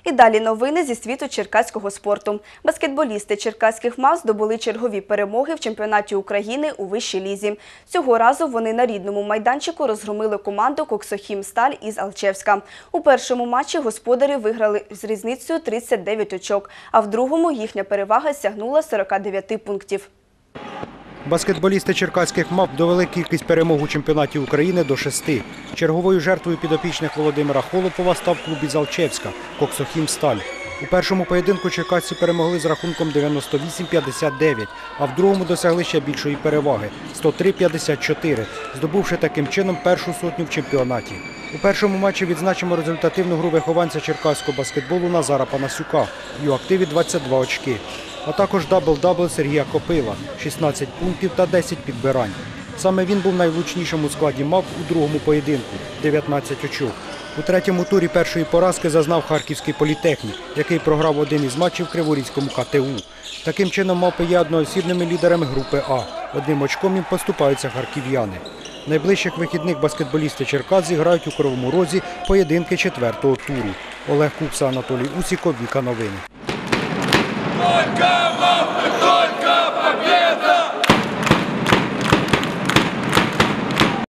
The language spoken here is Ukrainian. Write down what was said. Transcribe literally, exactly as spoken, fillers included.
І далі новини зі світу черкаського спорту. Баскетболісти черкаських МАВ здобули чергові перемоги в чемпіонаті України у вищій лізі. Цього разу вони на рідному майданчику розгромили команду «Коксохімсталь» із Алчевська. У першому матчі господарі виграли з різницею тридцять дев'ять очок, а в другому їхня перевага сягнула сорока дев'яти пунктів. Баскетболісти черкаських МАВ довели кількість перемог у чемпіонаті України до шести. Черговою жертвою підопічних Володимира Холопова став клуб із Алчевська «Коксохімсталь». У першому поєдинку черкасці перемогли з рахунком дев'яносто вісім п'ятдесят дев'ять, а в другому досягли ще більшої переваги – сто три п'ятдесят чотири, здобувши таким чином першу сотню в чемпіонаті. У першому матчі відзначимо результативну гру вихованця черкаського баскетболу Назара Панасюка в його активі двадцять два очки. А також дабл-дабл Сергія Копила – шістнадцять пунктів та десять підбирань. Саме він був найвлучнішим у складі МАВ у другому поєдинку – дев'ятнадцять очок. У третьому турі першої поразки зазнав Харківський політехнік, який програв один із матчів Криворізькому ка те у. Таким чином МАВпи є одноосібними лідерами групи А. Одним очком їм поступаються харків'яни. Найближчих вихідних баскетболісти Черкас зіграють у Кривому Розі поєдинки четвертого туру. Олег Купса, Анатолій Усіков, Віка Новини. Come on!